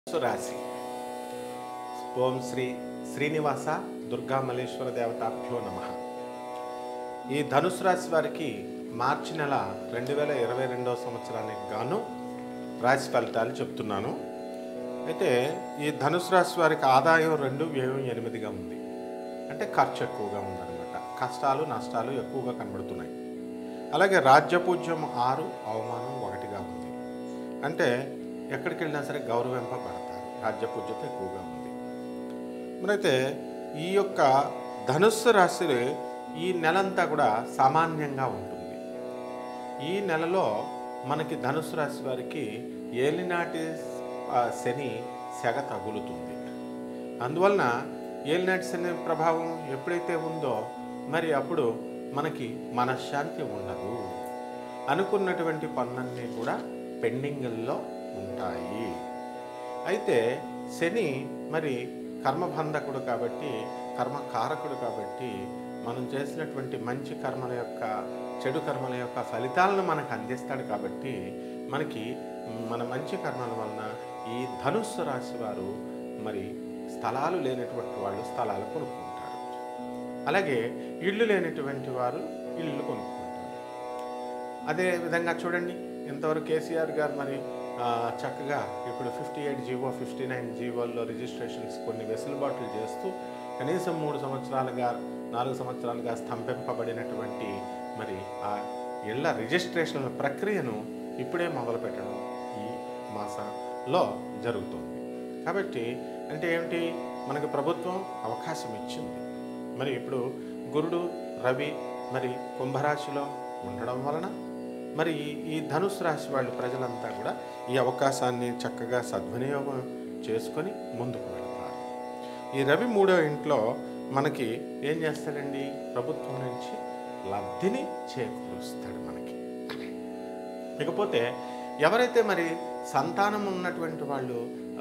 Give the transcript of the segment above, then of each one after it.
రాశి. ఓం శ్రీ శ్రీనివాస దుర్గా మల్లేశ్వర దేవతాభ్యో నమః. ఈ ధనుసు రాశి వారికి మార్చి నెల 2022 సంవత్సరానికి గాను రాశి ఫలితాలు చెప్తున్నాను. అయితే ఈ ధనుసు రాశి వారికి ఆదాయం 2, వ్యయం 8గా ఉంది. అంటే ఖర్చు ఎక్కువగా ఉందన్నమాట. కష్టాలు నష్టాలు ఎక్కువగా కనబడుతున్నాయి. అలాగే రాజ్యపూజ్యం 6, అవమానం 1గా ఉంది. అంటే ఎక్కడికి వెళ్ళినా సరే గౌరవింపబడతారు. రాజ్యపూజ్యత ఎక్కువగా ఉంది. మరైతే ఈ యొక్క ధనుస్సు రాశి ఈ నెలంతా కూడా సామాన్యంగా ఉంటుంది. ఈ నెలలో మనకి ధనుస్సు రాశి వారికి ఏలినాటి శని సెగ తగులుతుంది. అందువలన ఏలినాటి శని ప్రభావం ఎప్పుడైతే ఉందో మరి అప్పుడు మనకి మనశ్శాంతి ఉండదు. అనుకున్నటువంటి పనులన్నీ కూడా పెండింగ్ల్లో ఉంటాయి. అయితే శని మరి కర్మబంధకుడు కాబట్టి, కర్మకారకుడు కాబట్టి మనం చేసినటువంటి మంచి కర్మల యొక్క చెడు కర్మల యొక్క ఫలితాలను మనకు అందిస్తాడు. కాబట్టి మనకి మన మంచి కర్మల వలన ఈ ధనుస్సు రాశి వారు మరి స్థలాలు లేనటువంటి వాళ్ళు స్థలాలు కొనుక్కుంటారు. అలాగే ఇళ్ళు లేనటువంటి వారు ఇళ్ళు కొనుక్కుంటారు. అదే విధంగా చూడండి, ఇంతవరకు కేసీఆర్ గారు మరి చక్కగా ఇప్పుడు 58 జీవో 59 జీవోల్లో రిజిస్ట్రేషన్స్ కొన్ని వెసులుబాట్లు చేస్తూ కనీసం 3 సంవత్సరాలుగా 4 సంవత్సరాలుగా స్తంభింపబడినటువంటి మరి ఆ ఇళ్ల రిజిస్ట్రేషన్ల ప్రక్రియను ఇప్పుడే మొదలుపెట్టడం ఈ మాసంలో జరుగుతుంది. కాబట్టి అంటే ఏమిటి, మనకి ప్రభుత్వం అవకాశం ఇచ్చింది. మరి ఇప్పుడు గురుడు రవి మరి కుంభరాశిలో ఉండడం వలన మరి ఈ ధనుసు రాశి వాళ్ళు ప్రజలంతా కూడా ఈ అవకాశాన్ని చక్కగా సద్వినియోగం చేసుకొని ముందుకు వెళతారు. ఈ రవి 3వ ఇంట్లో మనకి ఏం చేస్తాడండి, ప్రభుత్వం నుంచి లబ్ధిని చేకూరుస్తాడు మనకి. ఇకపోతే ఎవరైతే మరి సంతానం ఉన్నటువంటి వాళ్ళు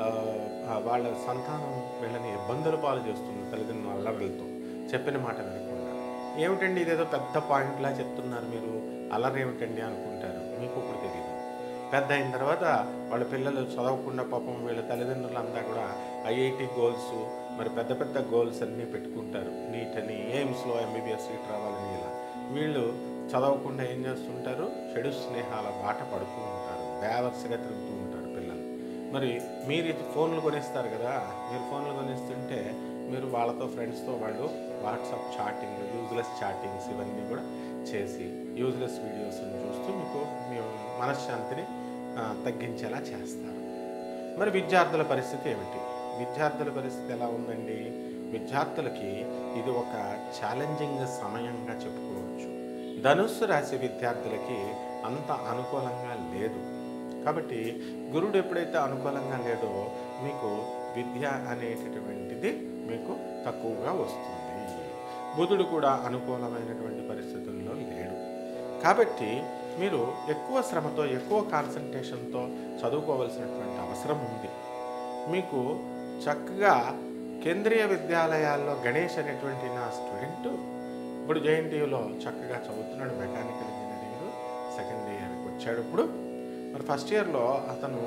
వాళ్ళ సంతానం వీళ్ళని ఇబ్బందులు పాలు చేస్తుంది, తల్లిదండ్రుల అల్లర్లతో చెప్పిన మాట వినకుండా. ఏమిటండి ఇదేదో పెద్ద పాయింట్లా చెప్తున్నారు మీరు, అల్లరి ఏమిటండి అనుకుంటారు. మీకు ఇప్పుడు తెలియదు. పెద్ద అయిన తర్వాత వాళ్ళ పిల్లలు చదవకుండా పాపం వీళ్ళ తల్లిదండ్రులంతా కూడా ఐఐటి గోల్స్ మరి పెద్ద పెద్ద గోల్స్ అన్నీ పెట్టుకుంటారు. నీట్ అని, ఎయిమ్స్లో ఎంబీబీఎస్ సీట్ రావాలని. ఇలా వీళ్ళు చదవకుండా ఏం చేస్తుంటారు, చెడు స్నేహాల బాట పడుతూ ఉంటారు, బేవర్స్గా తిరుగుతూ ఉంటారు పిల్లలు. మరి మీరు ఫోన్లు కొనిస్తారు కదా, మీరు ఫోన్లు కొనిస్తుంటే మీరు వాళ్ళతో ఫ్రెండ్స్తో వాళ్ళు వాట్సాప్ చాటింగ్, యూజ్లెస్ చాటింగ్స్ ఇవన్నీ కూడా చేసి యూజ్లెస్ వీడియోస్ని చూస్తూ మీకు మీ మనశ్శాంతిని తగ్గించేలా చేస్తారు. మరి విద్యార్థుల పరిస్థితి ఏమిటి, విద్యార్థుల పరిస్థితి ఎలా ఉందండి? విద్యార్థులకి ఇది ఒక ఛాలెంజింగ్ సమయంగా చెప్పుకోవచ్చు. ధనుస్సు రాశి విద్యార్థులకి అంత అనుకూలంగా లేదు. కాబట్టి గురుడు ఎప్పుడైతే అనుకూలంగా లేదో మీకు విద్య అనేటటువంటిది మీకు తక్కువగా వస్తుంది. బుధుడు కూడా అనుకూలమైనటువంటి పరిస్థితుల్లో లేడు. కాబట్టి మీరు ఎక్కువ శ్రమతో ఎక్కువ కాన్సన్ట్రేషన్తో చదువుకోవాల్సినటువంటి అవసరం ఉంది. మీకు చక్కగా కేంద్రీయ విద్యాలయాల్లో గణేష్ అనేటువంటి నా స్టూడెంట్ ఇప్పుడు జేఎన్టీయూలో చక్కగా చదువుతున్నాడు. మెకానికల్ ఇంజనీరింగ్ సెకండ్ ఇయర్కి వచ్చాడు. ఇప్పుడు మరి ఫస్ట్ ఇయర్లో అతను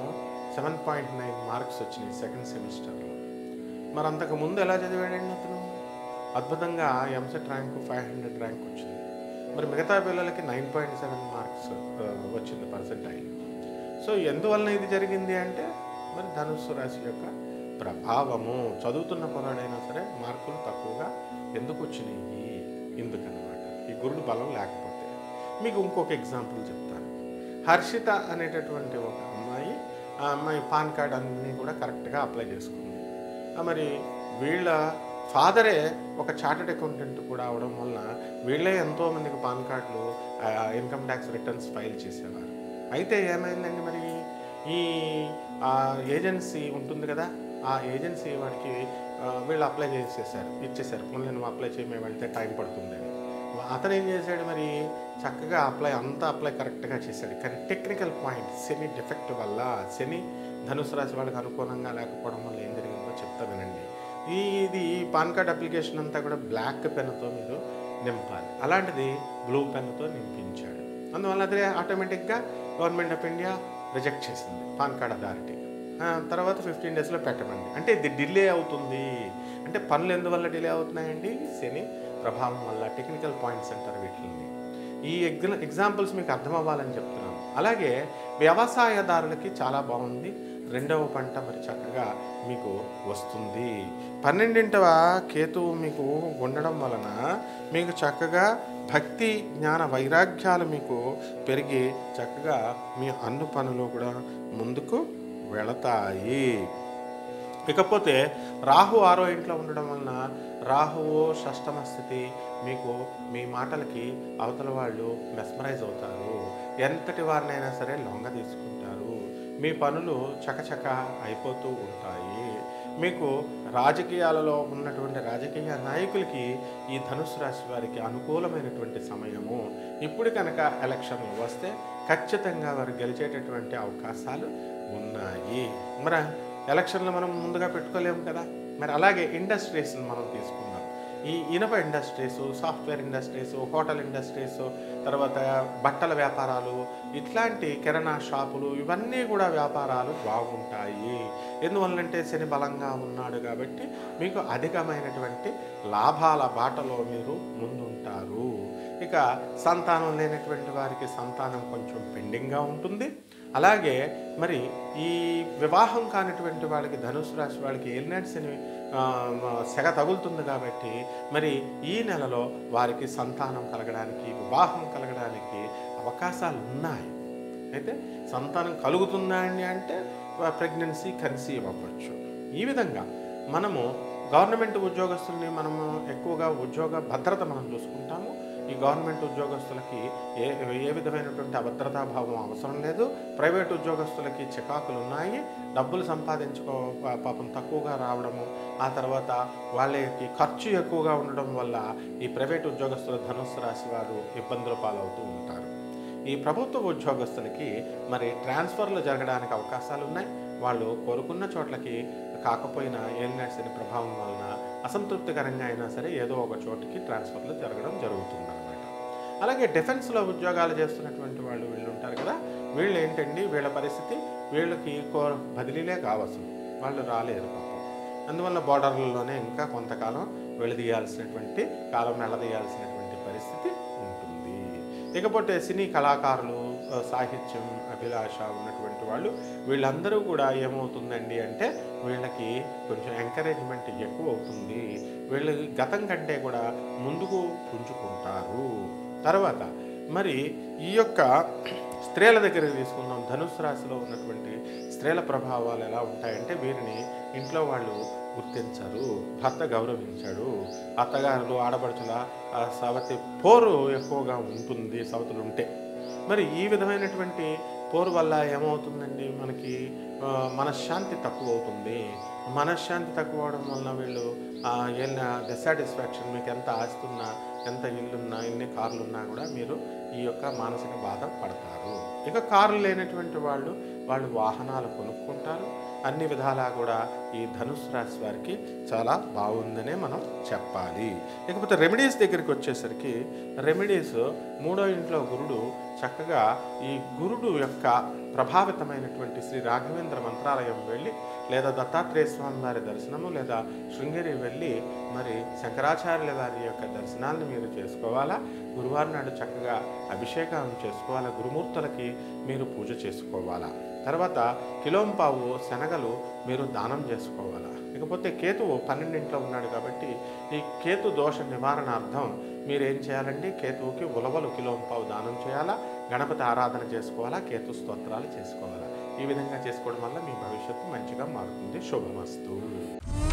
7.9 మార్క్స్ వచ్చినాయి సెకండ్ సెమిస్టర్లో. మరి అంతకు ముందు ఎలా చదివాడండి అతను? అద్భుతంగా ఎంసెట్ ర్యాంకు 500 ర్యాంక్ వచ్చింది. మరి మిగతా పిల్లలకి 9.7 మార్క్స్ వచ్చింది పర్సెంటైల్. సో ఎందువలన ఇది జరిగింది అంటే మరి ధనుస్సు రాశి యొక్క ప్రభావము. చదువుతున్న పొరాడైనా సరే మార్కులు తక్కువగా ఎందుకు వచ్చినాయి, ఎందుకనమాట ఈ గురుడు బలం లేకపోతే. మీకు ఇంకొక ఎగ్జాంపుల్ చెప్తాను. హర్షిత అనేటటువంటి ఒక అమ్మాయి, ఆ అమ్మాయి పాన్ కార్డ్ అన్నీ కూడా కరెక్ట్గా అప్లై చేసుకుంది. మరి వీళ్ళ ఫాదరే ఒక చార్టెడ్ అకౌంటెంట్ కూడా అవడం వలన వీళ్ళే ఎంతోమందికి పాన్ కార్డులు ఇన్కమ్ ట్యాక్స్ రిటర్న్స్ ఫైల్ చేసేవారు. అయితే ఏమైందండి, మరి ఈ ఏజెన్సీ ఉంటుంది కదా, ఆ ఏజెన్సీ వాడికి వీళ్ళు అప్లై ఇచ్చేసారు. మళ్ళీ నువ్వు అప్లై చేయమని వెళ్తే టైం పడుతుందని. అతను ఏం చేశాడు, మరి చక్కగా అప్లై కరెక్ట్గా చేశాడు. కానీ టెక్నికల్ పాయింట్ శని డిఫెక్ట్ వల్ల, శని ధనుసు రాశి వాళ్ళకి అనుకూలంగా లేకపోవడం వల్ల ఏం జరిగిందో చెప్తా వినండి. ఇది పాన్ కార్డ్ అప్లికేషన్ అంతా కూడా బ్లాక్ పెన్నుతో మీరు నింపాలి. అలాంటిది బ్లూ పెన్నుతో నింపించాడు. అందువల్ల అదే ఆటోమేటిక్గా గవర్నమెంట్ ఆఫ్ ఇండియా రిజెక్ట్ చేసింది పాన్ కార్డ్ అథారిటీ. తర్వాత 15 డేస్లో పెట్టమండి. అంటే ఇది డిలే అవుతుంది. అంటే పనులు ఎందువల్ల డిలే అవుతున్నాయండి? శని ప్రభావం వల్ల. టెక్నికల్ పాయింట్స్ అంటారు వీటిని. ఈ ఎగ్జాంపుల్స్ మీకు అర్థం అవ్వాలని చెప్తున్నాను. అలాగే వ్యవసాయదారులకి చాలా బాగుంది. రెండవ పంట మరి చక్కగా మీకు వస్తుంది. 12వ కేతువు మీకు ఉండడం వలన మీకు చక్కగా భక్తి జ్ఞాన వైరాగ్యాలు మీకు పెరిగి చక్కగా మీ అన్ని పనులు కూడా ముందుకు వెళతాయి. ఇకపోతే రాహు 6వ ఇంట్లో ఉండడం వలన రాహువు షష్టమ స్థితి మీకు మీ మాటలకి అవతల వాళ్ళు మెస్మరైజ్ అవుతారు. ఎంతటి వారినైనా సరే లొంగ తీసుకుంటారు. మీ పనులు చకచక అయిపోతూ ఉంటాయి. మీకు రాజకీయాలలో ఉన్నటువంటి రాజకీయ నాయకులకి ఈ ధనుసు రాశి వారికి అనుకూలమైనటువంటి సమయము. ఇప్పుడు కనుక ఎలక్షన్లు వస్తే ఖచ్చితంగా వారు గెలిచేటటువంటి అవకాశాలు ఉన్నాయి. మరి ఎలక్షన్లు మనం ముందుగా పెట్టుకోలేము కదా. మరి అలాగే ఇండస్ట్రీస్ని మనం తీసుకుందాం. ఈ ఇనప industries, software industries, hotel industries, తర్వాత బట్టల వ్యాపారాలు, ఇట్లాంటి కిరాణా షాపులు, ఇవన్నీ కూడా వ్యాపారాలు బాగుంటాయి. ఎందువల్లంటే శని బలంగా ఉన్నాడు కాబట్టి మీకు అధికమైనటువంటి లాభాల బాటలో మీరు ముందుంటారు. ఇక సంతానం లేనటువంటి వారికి సంతానం కొంచెం పెండింగ్గా ఉంటుంది. అలాగే మరి ఈ వివాహం కానిటువంటి వాళ్ళకి ధనుసు రాశి వాళ్ళకి ఏలినాటి శని సెగ తగులుతుంది కాబట్టి మరి ఈ నెలలో వారికి సంతానం కలగడానికి, వివాహం కలగడానికి అవకాశాలు ఉన్నాయి. అయితే సంతానం కలుగుతుందా అండి అంటే ప్రెగ్నెన్సీ కన్సీవ్ అవ్వచ్చు. ఈ విధంగా మనము గవర్నమెంట్ ఉద్యోగస్తుల్ని మనము ఎక్కువగా ఉద్యోగ భద్రత మనం చూసుకుంటాము. ఈ గవర్నమెంట్ ఉద్యోగస్తులకి ఏ విధమైనటువంటి అభద్రతాభావం అవసరం లేదు. ప్రైవేట్ ఉద్యోగస్తులకి చికాకులు ఉన్నాయి. డబ్బులు సంపాదించుకో పాపం తక్కువగా రావడము, ఆ తర్వాత వాళ్ళకి ఖర్చు ఎక్కువగా ఉండడం వల్ల ఈ ప్రైవేట్ ఉద్యోగస్తుల ధనుస్సు రాశి వారు ఇబ్బందుల పాలవుతూ ఉంటారు. ఈ ప్రభుత్వ ఉద్యోగస్తులకి మరి ట్రాన్స్ఫర్లు జరగడానికి అవకాశాలు ఉన్నాయి. వాళ్ళు కోరుకున్న చోట్లకి కాకపోయినా ఏలినాటి శని ప్రభావం వలన అసంతృప్తికరంగా అయినా సరే ఏదో ఒక చోటికి ట్రాన్స్ఫర్లు జరగడం జరుగుతుందన్నమాట. అలాగే డిఫెన్స్లో ఉద్యోగాలు చేస్తున్నటువంటి వాళ్ళు వీళ్ళు ఉంటారు కదా, వీళ్ళు ఏంటండి వీళ్ళ పరిస్థితి, వీళ్ళకి బదిలీలే కావచ్చు, వాళ్ళు రాలేరు పాపం. అందువల్ల బోర్డర్లలోనే ఇంకా కొంతకాలం వెళ్ళదీయాల్సినటువంటి కాలం వెళ్ళదీయాల్సినటువంటి పరిస్థితి ఉంటుంది. ఇకపోతే సినీ కళాకారులు, సాహిత్యం అభిలాష ఉన్నటువంటి వాళ్ళు వీళ్ళందరూ కూడా ఏమవుతుందండి అంటే వీళ్ళకి కొంచెం ఎంకరేజ్మెంట్ ఎక్కువ అవుతుంది. వీళ్ళు గతం కంటే కూడా ముందుకు పుంజుకుంటారు. తర్వాత మరి ఈ యొక్క స్త్రీల దగ్గరికి తీసుకుందాం. ధనుస్సు రాశిలో ఉన్నటువంటి స్త్రీల ప్రభావాలు ఎలా ఉంటాయంటే వీరిని ఇంట్లో వాళ్ళు గుర్తించరు, భర్త గౌరవించడు, అత్తగారులు ఆడపడుచుల సవతి పోరు ఎక్కువగా ఉంటుంది సవతులు ఉంటే. మరి ఈ విధమైనటువంటి పోరు వల్ల ఏమవుతుందండి మనకి మనశ్శాంతి తక్కువ అవుతుంది. మనశ్శాంతి తక్కువ అవడం వలన వీళ్ళు ఏళ్ళ డిస్సాటిస్ఫాక్షన్, మీకు ఎంత ఆస్తున్నా, ఎంత ఇల్లున్నా, ఎన్ని కార్లు ఉన్నా కూడా మీరు ఈ యొక్క మానసిక బాధ పడతారు. ఇక కార్లు లేనటువంటి వాళ్ళు వాహనాలు కొనుక్కుంటారు. అన్ని విధాలా కూడా ఈ ధనుస్సు రాశి వారికి చాలా బాగుందనే మనం చెప్పాలి. ఇకపోతే రెమెడీస్ దగ్గరికి వచ్చేసరికి రెమెడీస్ 3వ ఇంట్లో గురుడు చక్కగా ఈ గురుడు యొక్క ప్రభావితమైనటువంటి శ్రీ రాఘవేంద్ర మంత్రాలయం వెళ్ళి లేదా దత్తాత్రేయ స్వామి వారి దర్శనము లేదా శృంగేరి వెళ్ళి మరి శంకరాచార్యుల వారి యొక్క దర్శనాలను మీరు చేసుకోవాలా. గురువారం నాడు చక్కగా అభిషేకం చేసుకోవాలా. గురుమూర్తులకి మీరు పూజ చేసుకోవాలా. తర్వాత కిలోంపావు శనగలు మీరు దానం చేసుకోవాలా. ఇకపోతే కేతువు 12వ ఉన్నాడు కాబట్టి ఈ కేతు దోష నివారణార్థం మీరేం చేయాలండి, కేతువుకి ఉలవలు కిలోంపావు దానం చేయాలా, గణపతి ఆరాధన చేసుకోవాలా, కేతు స్తోత్రాలు చేసుకోవాలా. ఈ విధంగా చేసుకోవడం వల్ల మీ భవిష్యత్తు మంచిగా మారుతుంది. శుభమస్తు.